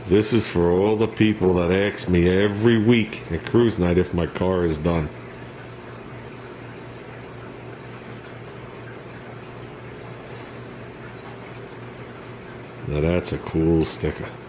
This is for all the people that ask me every week at cruise night if my car is done. Now that's a cool sticker.